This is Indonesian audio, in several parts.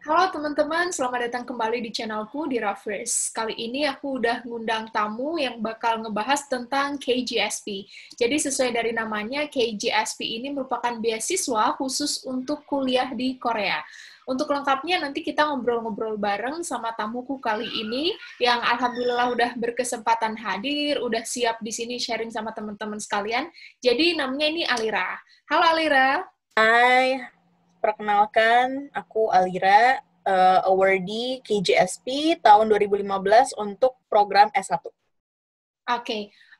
Halo teman-teman, selamat datang kembali di channelku di Raffers. Kali ini aku udah ngundang tamu yang bakal ngebahas tentang KGSP. Jadi sesuai dari namanya, KGSP ini merupakan beasiswa khusus untuk kuliah di Korea. Untuk lengkapnya nanti kita ngobrol-ngobrol bareng sama tamuku kali ini yang alhamdulillah udah berkesempatan hadir, udah siap di sini sharing sama teman-teman sekalian. Jadi namanya ini Alira. Halo Alira. Hai, perkenalkan aku Alira, awardee KJSP tahun 2015 untuk program S1. Oke,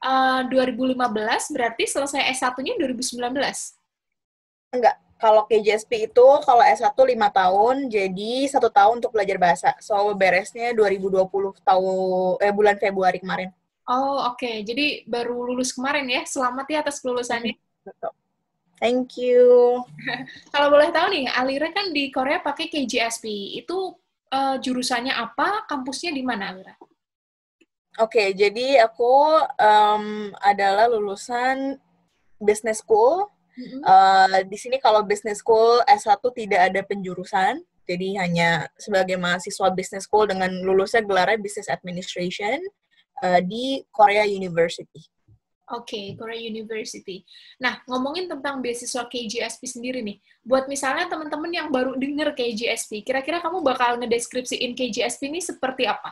2015 berarti selesai S1-nya 2019? Enggak, kalau KJSP itu kalau S1 5 tahun, jadi 1 tahun untuk belajar bahasa. So, beresnya 2020 bulan Februari kemarin. Oh, oke. Jadi baru lulus kemarin ya. Selamat ya atas kelulusannya. Betul. Thank you. Kalau boleh tahu nih, Alira kan di Korea pakai KJSP. Itu jurusannya apa? Kampusnya di mana, Alira? Oke, jadi aku adalah lulusan business school. Mm-mm. Di sini kalau business school S1 tidak ada penjurusan, jadi hanya sebagai mahasiswa business school dengan lulusnya gelarnya Business Administration di Korea University. Oke, Korea University. Nah, ngomongin tentang beasiswa KJSP sendiri nih. Buat misalnya teman-teman yang baru denger KJSP, kira-kira kamu bakal ngedeskripsiin KJSP ini seperti apa?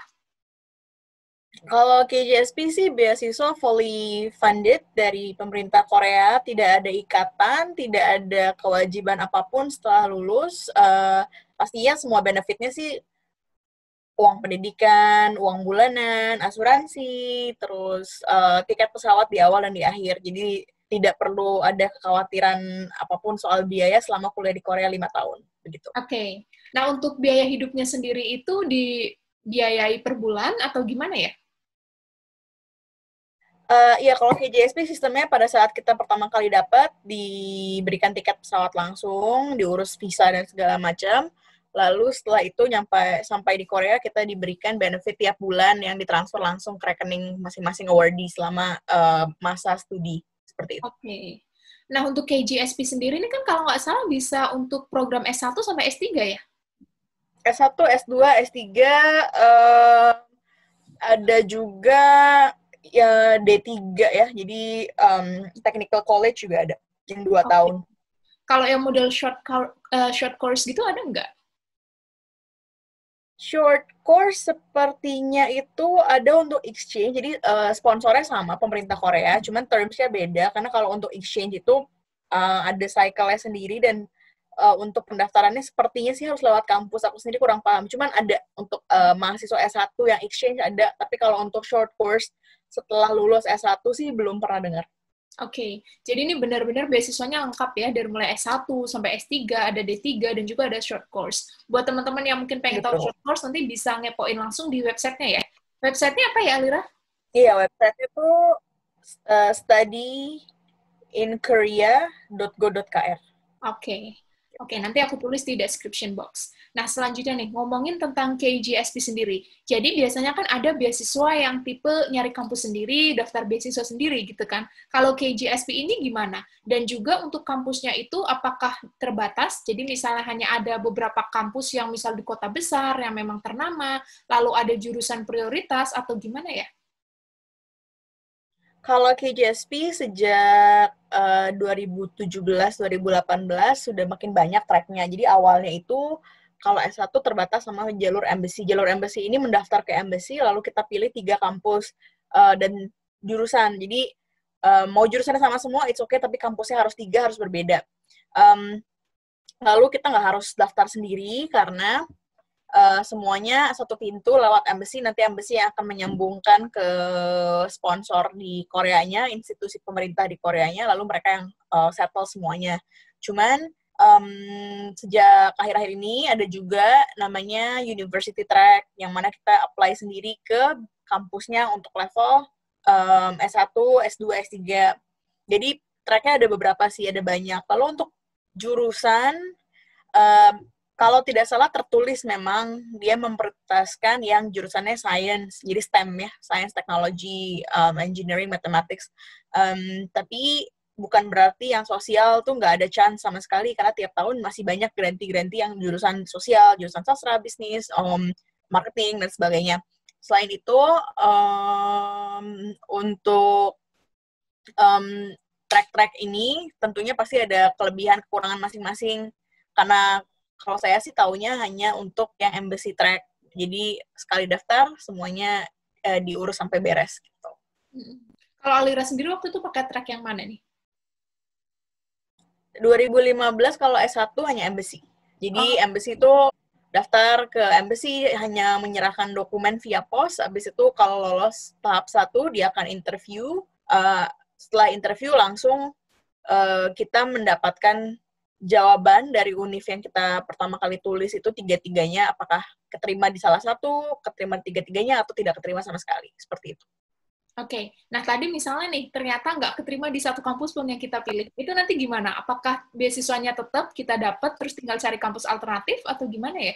Kalau KJSP sih beasiswa fully funded dari pemerintah Korea, tidak ada ikatan, tidak ada kewajiban apapun setelah lulus. Pastinya semua benefitnya sih uang pendidikan, uang bulanan, asuransi, terus tiket pesawat di awal dan di akhir. Jadi tidak perlu ada kekhawatiran apapun soal biaya selama kuliah di Korea 5 tahun. Begitu. Oke. Nah, untuk biaya hidupnya sendiri itu dibiayai per bulan atau gimana ya? Iya, kalau KJSP sistemnya pada saat kita pertama kali dapat, diberikan tiket pesawat langsung, diurus visa dan segala macam. Lalu setelah itu sampai di Korea, kita diberikan benefit tiap bulan yang ditransfer langsung ke rekening masing-masing awardee selama masa studi. Seperti itu. Oke. Nah, untuk KJSP sendiri ini kan kalau nggak salah bisa untuk program S1 sampai S3 ya? S1, S2, S3, ada juga ya D3 ya, jadi technical college juga ada, yang 2 Oke. tahun. Kalau yang model short course gitu ada nggak? Short course sepertinya itu ada untuk exchange, jadi sponsornya sama pemerintah Korea, cuman terms-nya beda, karena kalau untuk exchange itu ada cycle-nya sendiri, dan untuk pendaftarannya sepertinya sih harus lewat kampus, aku sendiri kurang paham, cuman ada untuk mahasiswa S1 yang exchange ada, tapi kalau untuk short course setelah lulus S1 sih belum pernah dengar. Oke, jadi ini benar-benar beasiswanya lengkap ya, dari mulai S1 sampai S3, ada D3, dan juga ada short course. Buat teman-teman yang mungkin pengen tahu Gitu. short course, nanti bisa ngepoin langsung di websitenya ya. Websitenya apa ya, Alira? Iya, website itu studyinkorea.go.kr. Oke. Oke, nanti aku tulis di description box. Nah, selanjutnya nih, ngomongin tentang KJSP sendiri. Jadi, biasanya kan ada beasiswa yang tipe nyari kampus sendiri, daftar beasiswa sendiri, gitu kan. Kalau KJSP ini gimana? Dan juga untuk kampusnya itu, apakah terbatas? Jadi, misalnya hanya ada beberapa kampus yang misal di kota besar, yang memang ternama, lalu ada jurusan prioritas, atau gimana ya? Kalau KJSP sejak 2017-2018 sudah makin banyak tracknya. Jadi awalnya itu kalau S1 terbatas sama jalur embassy. Jalur embassy ini mendaftar ke embassy, lalu kita pilih 3 kampus dan jurusan. Jadi mau jurusannya sama semua, it's okay, tapi kampusnya harus 3, harus berbeda. Lalu kita nggak harus daftar sendiri karena semuanya satu pintu lewat embassy, nanti embassy yang akan menyambungkan ke sponsor di Koreanya, institusi pemerintah di Koreanya, lalu mereka yang settle semuanya. Cuman sejak akhir-akhir ini ada juga namanya University Track, yang mana kita apply sendiri ke kampusnya untuk level S1, S2, S3. Jadi tracknya ada beberapa sih, ada banyak. Lalu untuk jurusan, kalau tidak salah tertulis memang dia memprioritaskan yang jurusannya science, jadi STEM ya, science, technology, engineering, mathematics. Tapi bukan berarti yang sosial tuh nggak ada chance sama sekali, karena tiap tahun masih banyak granti-granti yang jurusan sosial, jurusan sastra, bisnis, marketing, dan sebagainya. Selain itu, untuk track-track ini tentunya pasti ada kelebihan kekurangan masing-masing, karena kalau saya sih taunya hanya untuk yang embassy track, jadi sekali daftar semuanya diurus sampai beres gitu. Kalau Alira sendiri waktu itu pakai track yang mana nih? 2015 kalau S1 hanya embassy. Jadi embassy itu daftar ke embassy, hanya menyerahkan dokumen via pos, habis itu kalau lolos tahap 1 dia akan interview. Setelah interview langsung kita mendapatkan jawaban dari univ yang kita pertama kali tulis itu tiga-tiganya, apakah keterima di salah satu, keterima di tiga-tiganya, atau tidak keterima sama sekali. Seperti itu. Oke, nah tadi misalnya nih, ternyata nggak keterima di satu kampus pun yang kita pilih. Itu nanti gimana? Apakah beasiswanya tetap kita dapat, terus tinggal cari kampus alternatif, atau gimana ya?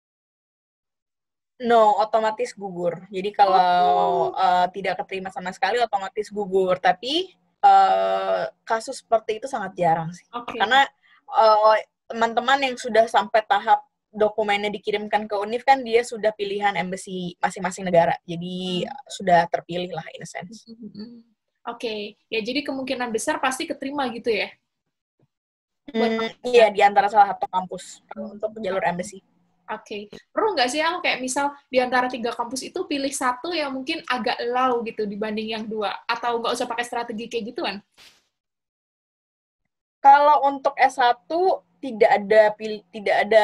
No, otomatis gugur. Jadi kalau tidak keterima sama sekali, otomatis gugur. Tapi kasus seperti itu sangat jarang sih. Karena teman-teman yang sudah sampai tahap dokumennya dikirimkan ke univ kan dia sudah pilihan embassy masing-masing negara. Jadi sudah terpilih lah in a sense. Oke, ya jadi kemungkinan besar pasti keterima gitu ya? Iya, di antara salah satu kampus untuk jalur embassy. Oke. Perlu nggak sih aku kayak misal di antara 3 kampus itu pilih satu yang mungkin agak low gitu dibanding yang 2? Atau nggak usah pakai strategi kayak gituan? Kalau untuk S1 tidak ada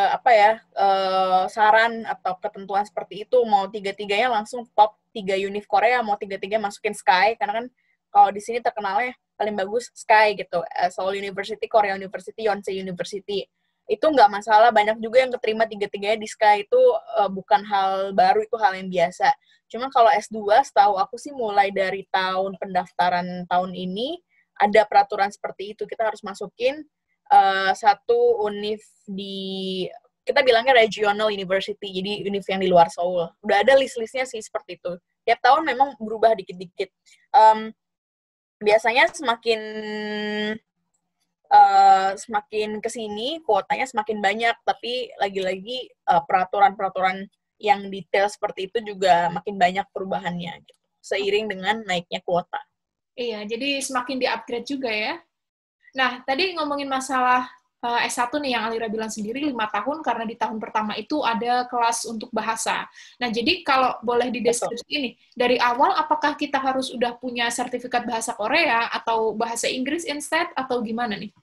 saran atau ketentuan seperti itu, mau tiga-tiganya langsung top 3 univ Korea, mau tiga-tiga masukin SKY, karena kan kalau di sini terkenalnya paling bagus SKY gitu, Seoul University, Korea University, Yonsei University. Itu nggak masalah, banyak juga yang keterima tiga-tiganya di SKY, itu bukan hal baru, itu hal yang biasa. Cuma kalau S2, setahu aku sih mulai dari tahun pendaftaran tahun ini, ada peraturan seperti itu, kita harus masukin satu univ di, kita bilangnya regional university, jadi univ yang di luar Seoul. Udah ada list-listnya sih seperti itu. Tiap tahun memang berubah dikit-dikit. Biasanya semakin kesini, kuotanya semakin banyak, tapi lagi-lagi peraturan-peraturan yang detail seperti itu juga makin banyak perubahannya, gitu, seiring dengan naiknya kuota. Iya, jadi semakin di-upgrade juga ya. Nah, tadi ngomongin masalah S1 nih yang Alira bilang sendiri 5 tahun karena di tahun pertama itu ada kelas untuk bahasa. Nah, jadi kalau boleh dideskripsi ini, dari awal apakah kita harus udah punya sertifikat bahasa Korea atau bahasa Inggris instead atau gimana nih?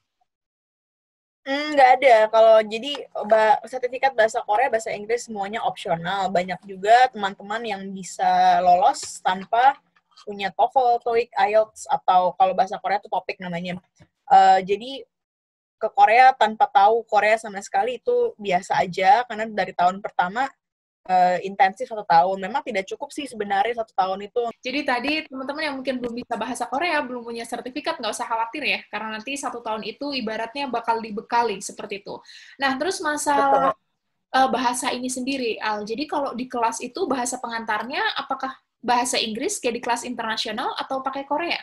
Nggak ada. Kalau jadi sertifikat bahasa Korea, bahasa Inggris semuanya opsional. Banyak juga teman-teman yang bisa lolos tanpa punya TOEFL, TOEIC, IELTS, atau kalau bahasa Korea itu topik namanya. Jadi ke Korea tanpa tahu Korea sama sekali itu biasa aja, karena dari tahun pertama intensif 1 tahun. Memang tidak cukup sih sebenarnya 1 tahun itu. Jadi tadi teman-teman yang mungkin belum bisa bahasa Korea, belum punya sertifikat, nggak usah khawatir ya, karena nanti 1 tahun itu ibaratnya bakal dibekali seperti itu. Nah, terus masalah bahasa ini sendiri, Al. Jadi kalau di kelas itu bahasa pengantarnya apakah bahasa Inggris kayak di kelas internasional atau pakai Korea?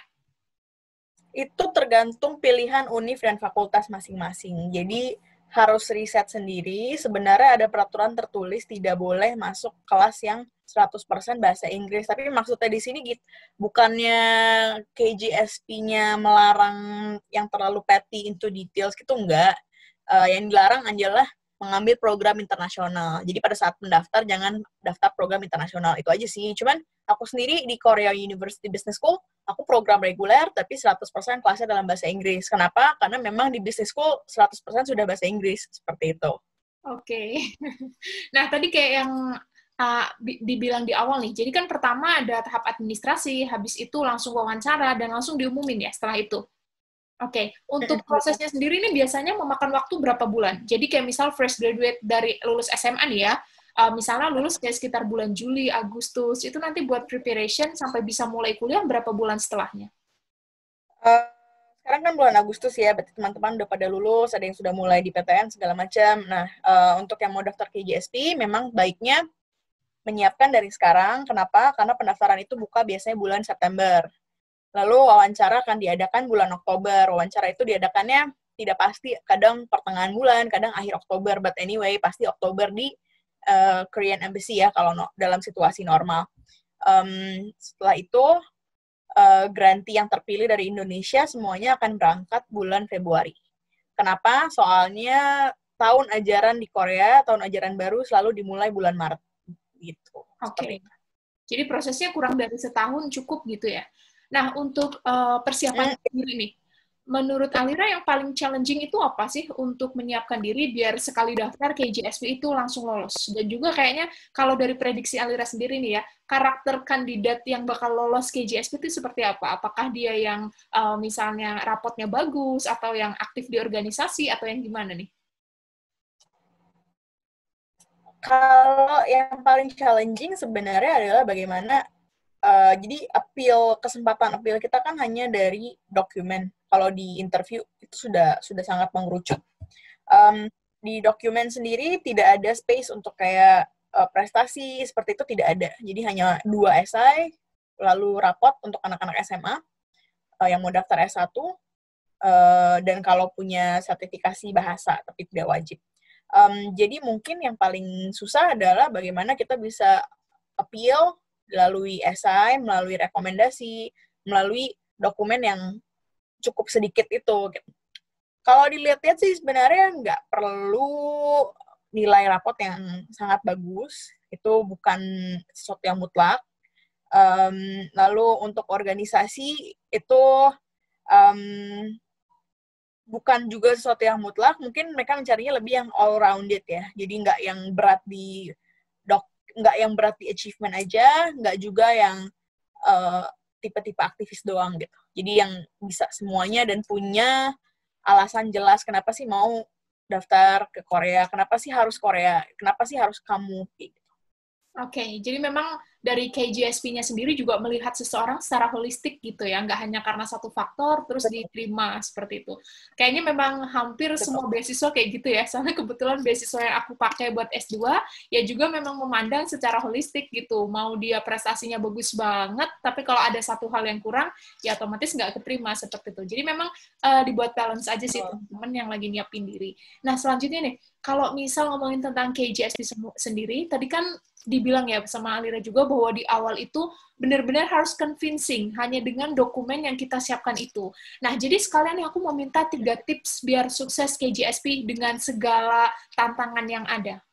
Itu tergantung pilihan univ dan fakultas masing-masing. Jadi harus riset sendiri. Sebenarnya ada peraturan tertulis tidak boleh masuk kelas yang 100% bahasa Inggris. Tapi maksudnya di sini bukannya KJSP-nya melarang yang terlalu petty into details gitu, enggak. Yang dilarang adalah mengambil program internasional. Jadi pada saat mendaftar, jangan daftar program internasional. Itu aja sih. Cuman aku sendiri di Korea University Business School, aku program reguler, tapi 100% kelasnya dalam bahasa Inggris. Kenapa? Karena memang di Business School 100% sudah bahasa Inggris. Seperti itu. Oke. Nah, tadi kayak yang dibilang di awal nih, jadi kan pertama ada tahap administrasi, habis itu langsung wawancara, dan langsung diumumin ya setelah itu. Oke, untuk prosesnya sendiri ini biasanya memakan waktu berapa bulan? Jadi kayak misal fresh graduate dari lulus SMA nih ya, misalnya lulus kayak sekitar bulan Juli, Agustus, itu nanti buat preparation sampai bisa mulai kuliah berapa bulan setelahnya? Sekarang kan bulan Agustus ya, berarti teman-teman udah pada lulus, ada yang sudah mulai di PTN segala macam. Nah, untuk yang mau daftar KJSP, memang baiknya menyiapkan dari sekarang. Kenapa? Karena pendaftaran itu buka biasanya bulan September. Lalu wawancara akan diadakan bulan Oktober. Wawancara itu diadakannya tidak pasti, kadang pertengahan bulan, kadang akhir Oktober, but anyway, pasti Oktober di Korean Embassy ya, kalau dalam situasi normal. Setelah itu, grantee yang terpilih dari Indonesia semuanya akan berangkat bulan Februari. Kenapa? Soalnya tahun ajaran di Korea, tahun ajaran baru selalu dimulai bulan Maret. Gitu. Oke. Jadi prosesnya kurang dari setahun cukup gitu ya. Nah, untuk persiapan sendiri nih, menurut Alira yang paling challenging itu apa sih untuk menyiapkan diri biar sekali daftar KJSP itu langsung lolos? Dan juga kayaknya kalau dari prediksi Alira sendiri nih ya, karakter kandidat yang bakal lolos KJSP itu seperti apa? Apakah dia yang misalnya rapotnya bagus, atau yang aktif di organisasi, atau yang gimana nih? Kalau yang paling challenging sebenarnya adalah bagaimana jadi kesempatan appeal kita kan hanya dari dokumen. Kalau di interview itu sudah sangat mengerucut. Di dokumen sendiri tidak ada space untuk kayak prestasi seperti itu, tidak ada. Jadi hanya 2 esai, lalu rapot untuk anak-anak SMA yang mau daftar S1, dan kalau punya sertifikasi bahasa, tapi tidak wajib. Jadi mungkin yang paling susah adalah bagaimana kita bisa appeal melalui esai, melalui rekomendasi, melalui dokumen yang cukup sedikit itu. Kalau dilihat-lihat sih sebenarnya nggak perlu nilai rapot yang sangat bagus, itu bukan sesuatu yang mutlak. Lalu untuk organisasi itu bukan juga sesuatu yang mutlak, mungkin mereka mencarinya lebih yang all-rounded ya, jadi nggak yang berat di achievement aja, nggak juga yang tipe-tipe aktivis doang gitu. Jadi yang bisa semuanya dan punya alasan jelas kenapa sih mau daftar ke Korea, kenapa sih harus Korea, kenapa sih harus kamu gitu. Oke, jadi memang dari KJSP-nya sendiri juga melihat seseorang secara holistik gitu ya, nggak hanya karena satu faktor terus diterima seperti itu. Kayaknya memang hampir semua beasiswa kayak gitu ya, soalnya kebetulan beasiswa yang aku pakai buat S2 ya juga memang memandang secara holistik gitu, mau dia prestasinya bagus banget, tapi kalau ada satu hal yang kurang, ya otomatis nggak keterima seperti itu. Jadi memang dibuat balance aja sih teman-teman yang lagi nyiapin diri. Nah, selanjutnya nih, kalau misal ngomongin tentang KJSP sendiri, tadi kan dibilang ya sama Alira juga bahwa di awal itu benar-benar harus convincing hanya dengan dokumen yang kita siapkan itu. Nah, jadi sekalian aku mau minta 3 tips biar sukses KJSP dengan segala tantangan yang ada.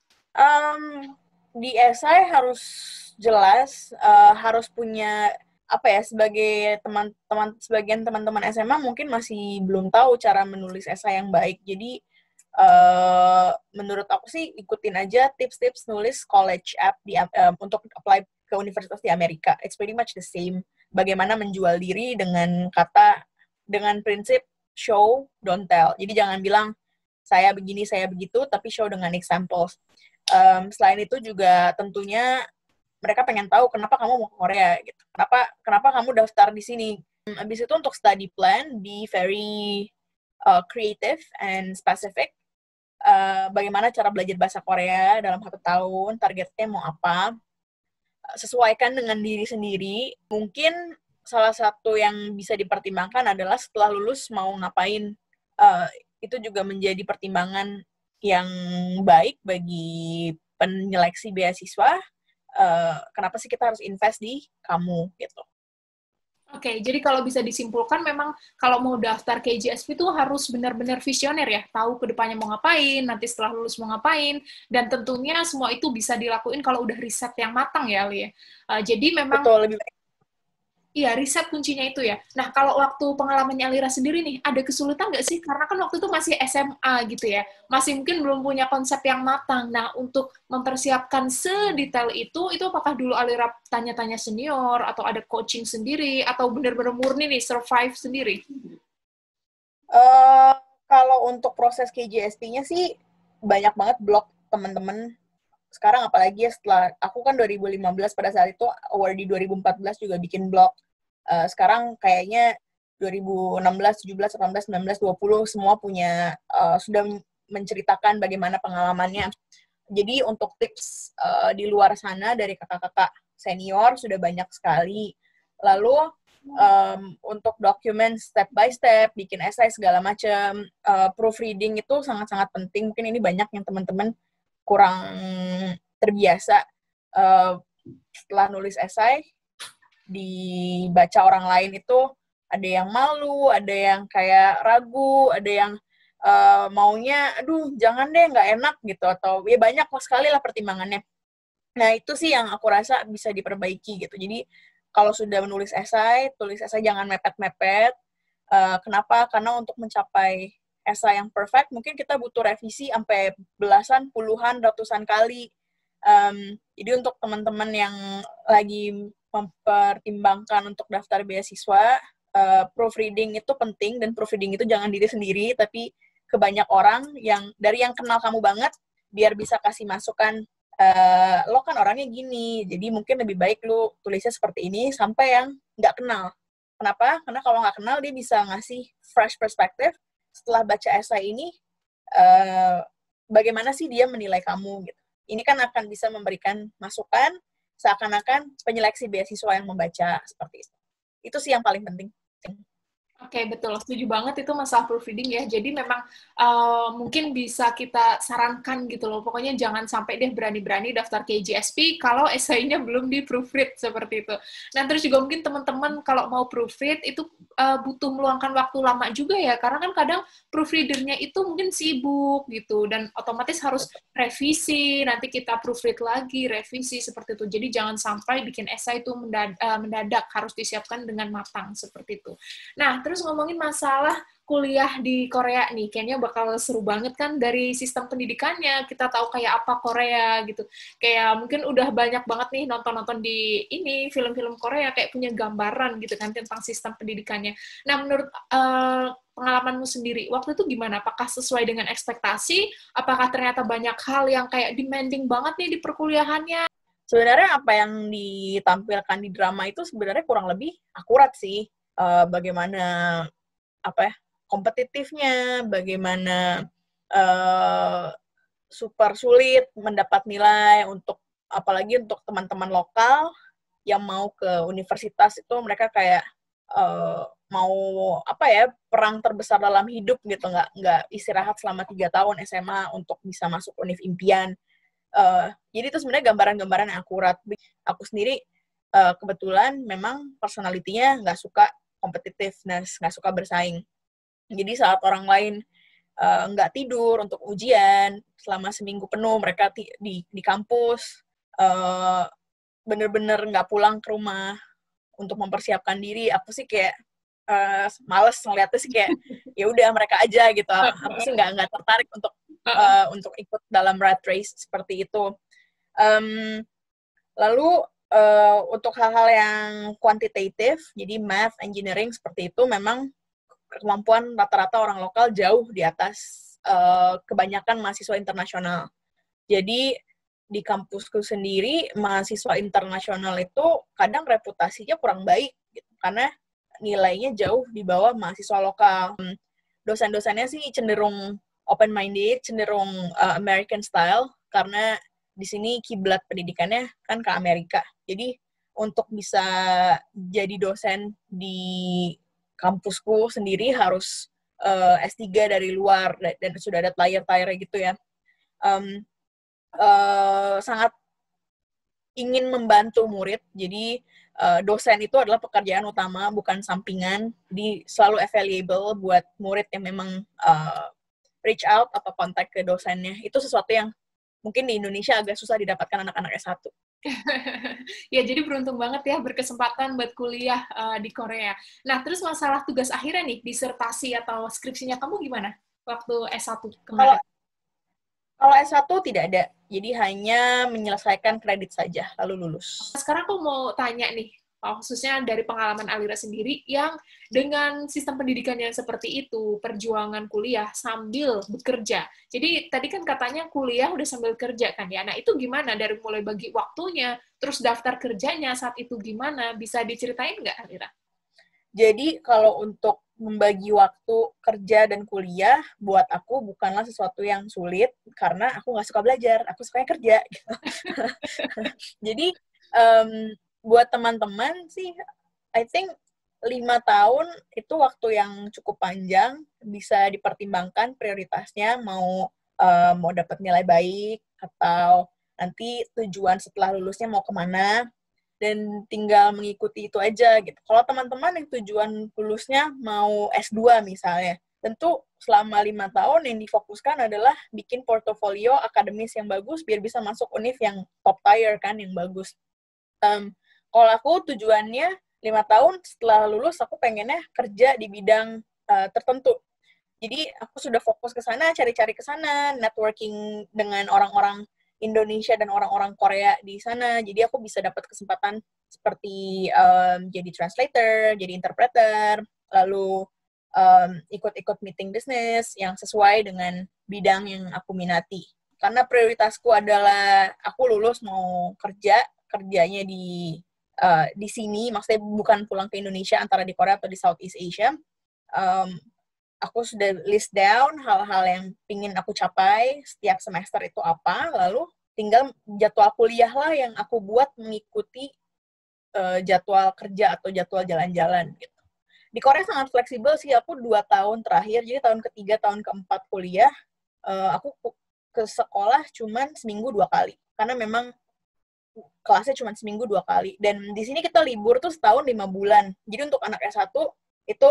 Di esai harus jelas, harus punya apa ya, sebagian teman-teman SMA mungkin masih belum tahu cara menulis esai yang baik. Jadi menurut aku sih ikutin aja tips-tips nulis college app untuk apply ke universitas di Amerika. It's pretty much the same. Bagaimana menjual diri dengan prinsip show, don't tell. Jadi jangan bilang saya begini, saya begitu, tapi show dengan examples. Selain itu juga tentunya mereka pengen tahu kenapa kamu mau ke Korea gitu. Kenapa kamu daftar di sini. Habis itu untuk study plan, be very creative and specific. Bagaimana cara belajar bahasa Korea dalam 1 tahun, targetnya mau apa, sesuaikan dengan diri sendiri. Mungkin salah satu yang bisa dipertimbangkan adalah setelah lulus mau ngapain. Itu juga menjadi pertimbangan yang baik bagi penyeleksi beasiswa. Kenapa sih kita harus invest di kamu gitu. Oke, jadi kalau bisa disimpulkan memang kalau mau daftar KJSP itu harus benar-benar visioner ya, tahu ke depannya mau ngapain, nanti setelah lulus mau ngapain, dan tentunya semua itu bisa dilakuin kalau udah riset yang matang ya, Ali. Jadi memang betul, lebih baik. Iya, riset kuncinya itu ya. Nah, kalau waktu pengalamannya Alira sendiri nih, ada kesulitan nggak sih? Karena kan waktu itu masih SMA gitu ya. Masih mungkin belum punya konsep yang matang. Nah, untuk mempersiapkan sedetail itu apakah dulu Alira tanya-tanya senior, atau ada coaching sendiri, atau benar-benar murni nih, survive sendiri? Kalau untuk proses KJSP-nya sih, banyak banget blog teman-teman. Sekarang apalagi ya setelah, aku kan 2015 pada saat itu, awardee 2014 juga bikin blog. Sekarang kayaknya 2016, 17, 18, 19, 20 semua sudah menceritakan bagaimana pengalamannya. Jadi untuk tips di luar sana dari kakak-kakak senior sudah banyak sekali. Lalu untuk dokumen step by step, bikin essay segala macam. Proofreading itu sangat-sangat penting. Mungkin ini banyak yang teman-teman kurang terbiasa. Setelah nulis essay, dibaca orang lain itu ada yang malu, ada yang kayak ragu, ada yang maunya, aduh jangan deh, nggak enak gitu, atau ya banyak sekali lah pertimbangannya. Nah itu sih yang aku rasa bisa diperbaiki gitu. Jadi kalau sudah menulis esai, tulis esai jangan mepet-mepet. Kenapa? Karena untuk mencapai esai yang perfect, mungkin kita butuh revisi sampai belasan, puluhan, ratusan kali. Jadi untuk teman-teman yang lagi mempertimbangkan untuk daftar beasiswa, proofreading itu penting, dan proofreading itu jangan diri sendiri, tapi ke banyak orang yang dari yang kenal kamu banget, biar bisa kasih masukan, lo kan orangnya gini, jadi mungkin lebih baik lo tulisnya seperti ini, sampai yang nggak kenal. Kenapa? Karena kalau nggak kenal, dia bisa ngasih fresh perspective. Setelah baca esai ini, bagaimana sih dia menilai kamu gitu. Ini kan akan bisa memberikan masukan seakan-akan penyeleksi beasiswa yang membaca seperti itu. Itu sih yang paling penting. Oke, betul. Setuju banget itu masalah proofreading ya. Jadi memang mungkin bisa kita sarankan gitu loh. Pokoknya jangan sampai deh berani-berani daftar KJSP kalau esainya belum di proofread seperti itu. Nah, terus juga mungkin teman-teman kalau mau proofread itu butuh meluangkan waktu lama juga ya. Karena kan kadang proofreadernya itu mungkin sibuk gitu. Dan otomatis harus revisi, nanti kita proofread lagi, revisi seperti itu. Jadi jangan sampai bikin esai itu mendadak, harus disiapkan dengan matang seperti itu. Nah, terus ngomongin masalah kuliah di Korea nih, kayaknya bakal seru banget kan dari sistem pendidikannya, kita tahu kayak apa Korea gitu. Kayak mungkin udah banyak banget nih nonton-nonton di ini, film-film Korea, kayak punya gambaran gitu kan tentang sistem pendidikannya. Nah, menurut pengalamanmu sendiri, waktu itu gimana? Apakah sesuai dengan ekspektasi? Apakah ternyata banyak hal yang kayak demanding banget nih di perkuliahannya? Sebenarnya apa yang ditampilkan di drama itu sebenarnya kurang lebih akurat sih. Bagaimana kompetitifnya, bagaimana super sulit mendapat nilai, untuk apalagi untuk teman-teman lokal yang mau ke universitas itu, mereka kayak mau perang terbesar dalam hidup gitu, nggak istirahat selama 3 tahun SMA untuk bisa masuk univ impian. Jadi itu sebenarnya gambaran-gambaran yang akurat. Aku sendiri kebetulan memang personalitinya nggak suka competitiveness, nggak suka bersaing. Jadi saat orang lain nggak tidur untuk ujian selama seminggu penuh, mereka di kampus bener-bener nggak pulang ke rumah untuk mempersiapkan diri, aku sih kayak males ngeliatnya sih, kayak ya udah mereka aja gitu. Aku sih nggak tertarik untuk ikut dalam rat race seperti itu. Lalu untuk hal-hal yang kuantitatif, jadi math, engineering seperti itu, memang kemampuan rata-rata orang lokal jauh di atas kebanyakan mahasiswa internasional. Jadi di kampusku sendiri, mahasiswa internasional itu kadang reputasinya kurang baik, gitu, karena nilainya jauh di bawah mahasiswa lokal. Dosen-dosennya sih cenderung open-minded, cenderung American style, karena di sini kiblat pendidikannya kan ke Amerika. Jadi untuk bisa jadi dosen di kampusku sendiri harus S3 dari luar, dan sudah ada tier-tiernya gitu ya. Sangat ingin membantu murid, jadi dosen itu adalah pekerjaan utama, bukan sampingan. Jadi selalu available buat murid yang memang reach out atau kontak ke dosennya. Itu sesuatu yang mungkin di Indonesia agak susah didapatkan anak-anak S1. Ya, jadi beruntung banget ya berkesempatan buat kuliah di Korea. Nah, terus masalah tugas akhirnya nih, disertasi atau skripsinya kamu gimana waktu S1 kemarin? Kalau S1 tidak ada, jadi hanya menyelesaikan kredit saja, lalu lulus. Sekarang aku mau tanya nih, khususnya dari pengalaman Alira sendiri, yang dengan sistem pendidikan yang seperti itu, perjuangan kuliah sambil bekerja. Jadi tadi kan katanya kuliah udah sambil kerja kan ya, nah itu gimana dari mulai bagi waktunya, terus daftar kerjanya saat itu gimana, bisa diceritain nggak Alira? Jadi kalau untuk membagi waktu kerja dan kuliah, buat aku bukanlah sesuatu yang sulit, karena aku nggak suka belajar, aku sukanya kerja. Gitu. Jadi buat teman-teman sih, I think 5 tahun itu waktu yang cukup panjang, bisa dipertimbangkan prioritasnya mau dapat nilai baik atau nanti tujuan setelah lulusnya mau kemana, dan tinggal mengikuti itu aja gitu. Kalau teman-teman yang tujuan lulusnya mau S2 misalnya, tentu selama 5 tahun yang difokuskan adalah bikin portofolio akademis yang bagus biar bisa masuk univ yang top tier kan, yang bagus. Kalau aku tujuannya 5 tahun setelah lulus aku pengennya kerja di bidang tertentu. Jadi aku sudah fokus ke sana, cari-cari ke sana, networking dengan orang-orang Indonesia dan orang-orang Korea di sana. Jadi aku bisa dapat kesempatan seperti jadi translator, jadi interpreter, lalu ikut-ikut meeting bisnis yang sesuai dengan bidang yang aku minati. Karena prioritasku adalah aku lulus mau kerjanya di sini, maksudnya bukan pulang ke Indonesia, antara di Korea atau di Southeast Asia. Aku sudah list down hal-hal yang ingin aku capai setiap semester itu apa, lalu tinggal jadwal kuliah lah yang aku buat mengikuti jadwal kerja atau jadwal jalan-jalan gitu. Di Korea sangat fleksibel sih, aku 2 tahun terakhir, jadi tahun ketiga, tahun keempat kuliah, aku ke sekolah cuman seminggu 2 kali, karena memang kelasnya cuma seminggu 2 kali, dan di sini kita libur tuh setahun 5 bulan, jadi untuk anak S1 itu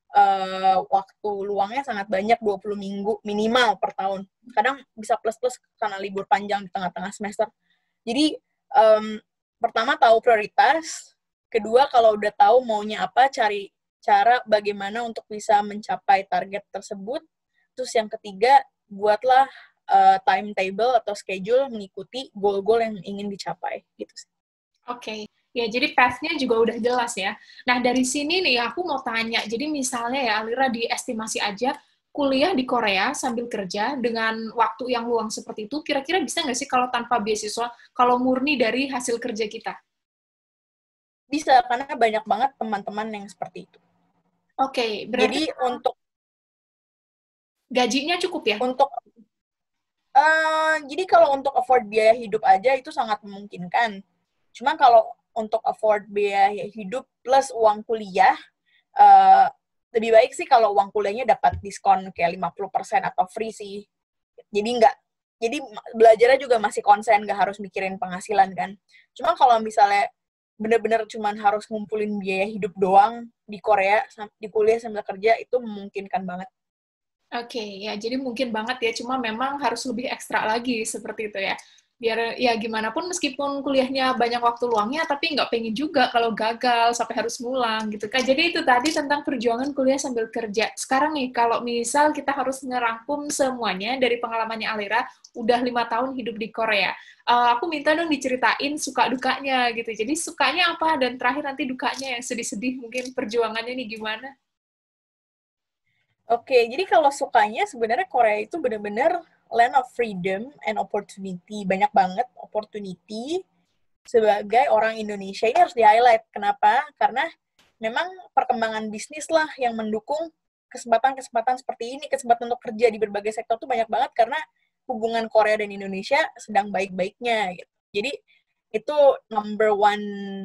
waktu luangnya sangat banyak, 20 minggu minimal per tahun. Kadang bisa plus-plus karena libur panjang di tengah-tengah semester. Jadi, pertama tahu prioritas, kedua kalau udah tahu maunya apa, cari cara bagaimana untuk bisa mencapai target tersebut, terus yang ketiga, buatlah timetable atau schedule mengikuti goal-goal yang ingin dicapai, gitu sih. Oke. Ya, jadi path-nya juga udah jelas ya. Nah, dari sini nih aku mau tanya, jadi misalnya ya, Alira diestimasi aja, kuliah di Korea sambil kerja dengan waktu yang luang seperti itu, kira-kira bisa nggak sih kalau tanpa beasiswa, kalau murni dari hasil kerja kita? Bisa, karena banyak banget teman-teman yang seperti itu. Oke, berarti Jadi untuk gajinya cukup ya? jadi kalau untuk afford biaya hidup aja itu sangat memungkinkan. Cuma kalau untuk afford biaya hidup plus uang kuliah, lebih baik sih kalau uang kuliahnya dapat diskon kayak 50% atau free sih. Jadi belajarnya juga masih konsen, nggak harus mikirin penghasilan kan. Cuma kalau misalnya bener-bener cuman harus ngumpulin biaya hidup doang di Korea, di kuliah sambil kerja, itu memungkinkan banget. Oke, ya jadi mungkin banget ya, cuma memang harus lebih ekstra lagi seperti itu ya. Biar ya gimana pun meskipun kuliahnya banyak waktu luangnya, tapi nggak pengen juga kalau gagal sampai harus ngulang gitu kan. Jadi itu tadi tentang perjuangan kuliah sambil kerja. Sekarang nih, kalau misal kita harus ngerangkum semuanya dari pengalamannya Alira, udah 5 tahun hidup di Korea. Aku minta dong diceritain suka dukanya gitu. Jadi sukanya apa, dan terakhir nanti dukanya yang sedih-sedih, mungkin perjuangannya nih gimana? Oke, jadi kalau sukanya sebenarnya Korea itu benar-benar land of freedom and opportunity. Banyak banget opportunity sebagai orang Indonesia. Ini harus di-highlight. Kenapa? Karena memang perkembangan bisnis lah yang mendukung kesempatan-kesempatan seperti ini. Kesempatan untuk kerja di berbagai sektor tuh banyak banget karena hubungan Korea dan Indonesia sedang baik-baiknya. Gitu. Jadi itu number one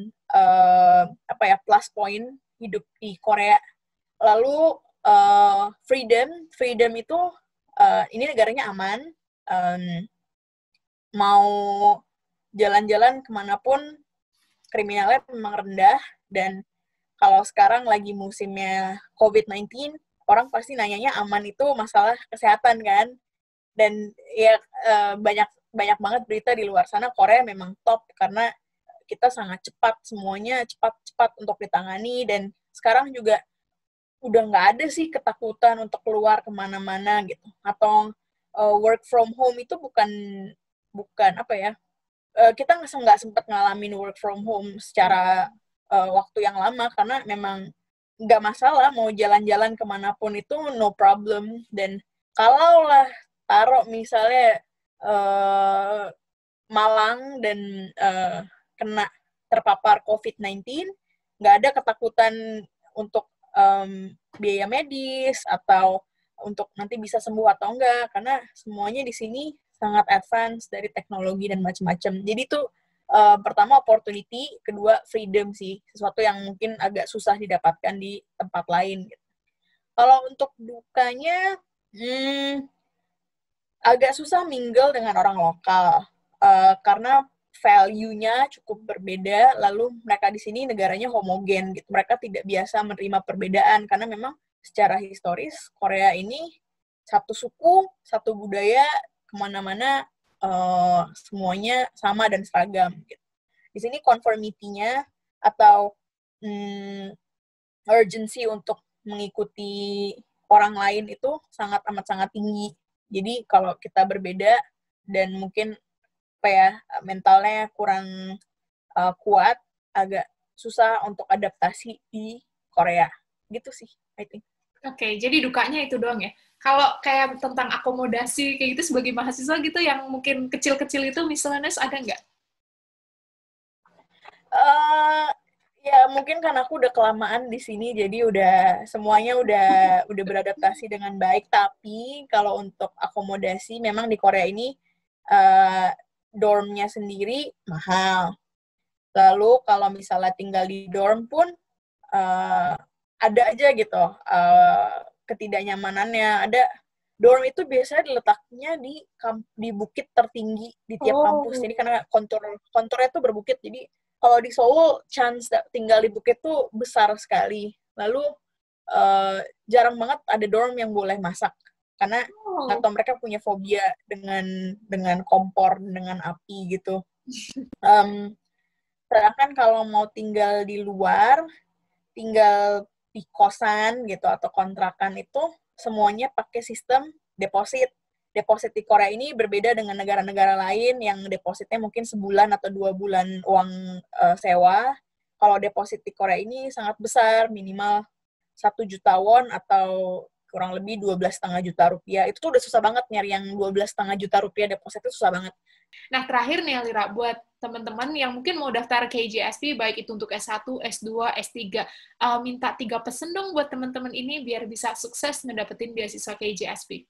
plus point hidup di Korea. Lalu freedom itu ini negaranya aman, mau jalan-jalan kemanapun kriminalnya memang rendah, dan kalau sekarang lagi musimnya COVID-19, orang pasti nanyanya aman itu masalah kesehatan kan, dan ya banyak banget berita di luar sana Korea memang top karena kita sangat cepat, semuanya cepat untuk ditangani, dan sekarang juga udah nggak ada sih ketakutan untuk keluar kemana-mana gitu, atau work from home itu bukan apa ya, kita nggak sempat ngalamin work from home secara waktu yang lama karena memang nggak masalah mau jalan-jalan kemanapun itu no problem. Dan kalau lah taruh misalnya malang dan kena terpapar COVID-19, nggak ada ketakutan untuk biaya medis atau untuk nanti bisa sembuh atau enggak, karena semuanya di sini sangat advance dari teknologi dan macam-macam. Jadi tuh pertama opportunity, kedua freedom sih. Sesuatu yang mungkin agak susah didapatkan di tempat lain. Kalau untuk dukanya, agak susah mingle dengan orang lokal. Karena value-nya cukup berbeda, lalu mereka di sini negaranya homogen gitu. Mereka tidak biasa menerima perbedaan, karena memang secara historis Korea ini satu suku, satu budaya, kemana-mana semuanya sama dan seragam. Gitu. Di sini conformity-nya atau urgency untuk mengikuti orang lain itu sangat amat sangat tinggi. Jadi kalau kita berbeda dan mungkin apa ya, mentalnya kurang kuat, agak susah untuk adaptasi di Korea. Gitu sih, I think. Oke, jadi dukanya itu doang ya. Kalau kayak tentang akomodasi kayak gitu sebagai mahasiswa gitu yang mungkin kecil-kecil itu misalnya ada nggak? Ya mungkin kan aku udah kelamaan di sini, jadi semuanya udah beradaptasi dengan baik. Tapi kalau untuk akomodasi, memang di Korea ini dormnya sendiri mahal. Lalu kalau misalnya tinggal di dorm pun ada aja gitu ketidaknyamanannya. Ada dorm itu biasanya diletaknya di bukit tertinggi di tiap kampus. Jadi karena konturnya tuh berbukit, jadi kalau di Seoul chance tinggal di bukit tuh besar sekali. Lalu jarang banget ada dorm yang boleh masak karena nggak tahu mereka punya fobia dengan kompor, dengan api gitu. Sedangkan kalau mau tinggal di luar, tinggal di kosan gitu atau kontrakan itu semuanya pakai sistem deposit. Deposit di Korea ini berbeda dengan negara-negara lain yang depositnya mungkin sebulan atau 2 bulan uang sewa. Kalau deposit di Korea ini sangat besar, minimal 1 juta won atau kurang lebih 12,5 juta rupiah. Itu tuh udah susah banget nyari yang 12,5 juta rupiah deposit, itu susah banget. Nah, terakhir nih Alira, buat teman-teman yang mungkin mau daftar KJSP, baik itu untuk S1, S2, S3, minta 3 pesen dong buat teman-teman ini biar bisa sukses ngedapetin beasiswa KJSP.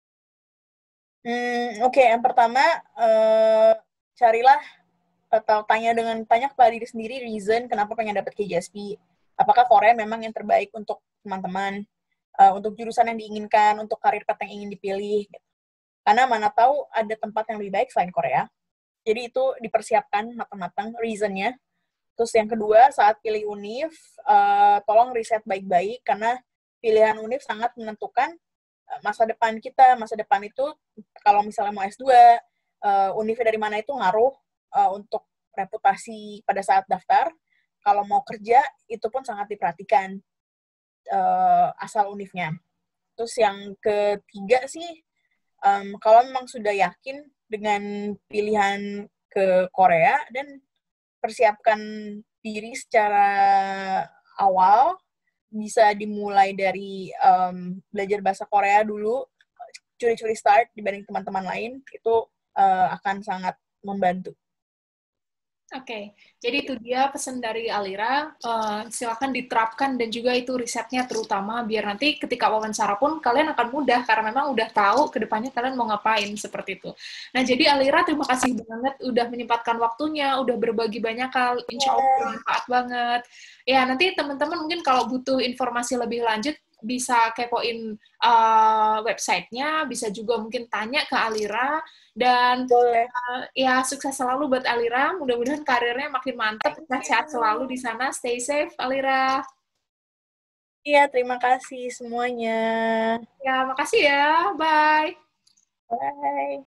Oke, yang pertama, carilah atau tanya kepada diri sendiri reason kenapa pengen dapet KJSP. Apakah Korea memang yang terbaik untuk teman-teman, untuk jurusan yang diinginkan, untuk karir path yang ingin dipilih. Gitu. Karena mana tahu ada tempat yang lebih baik selain Korea. Jadi itu dipersiapkan matang-matang reasonnya. Terus yang kedua, saat pilih univ, tolong riset baik-baik, karena pilihan univ sangat menentukan masa depan kita. Masa depan itu, kalau misalnya mau S2, univnya dari mana itu ngaruh untuk reputasi pada saat daftar. Kalau mau kerja, itu pun sangat diperhatikan asal univnya. Terus yang ketiga sih, kalau memang sudah yakin dengan pilihan ke Korea dan persiapkan diri secara awal, bisa dimulai dari belajar bahasa Korea dulu, curi-curi start dibanding teman-teman lain, itu akan sangat membantu. Oke, jadi itu dia pesan dari Alira. Silakan diterapkan dan juga itu risetnya terutama biar nanti ketika wawancara pun kalian akan mudah karena memang udah tahu ke depannya kalian mau ngapain seperti itu. Nah, jadi Alira terima kasih banget udah menyempatkan waktunya, udah berbagi banyak hal, insya Allah bermanfaat banget. Ya, nanti teman-teman mungkin kalau butuh informasi lebih lanjut bisa kepoin websitenya, bisa juga mungkin tanya ke Alira. Dan ya sukses selalu buat Alira, mudah-mudahan karirnya makin mantap, sehat selalu di sana, stay safe Alira. Iya, terima kasih semuanya. Ya, makasih ya, bye. Bye.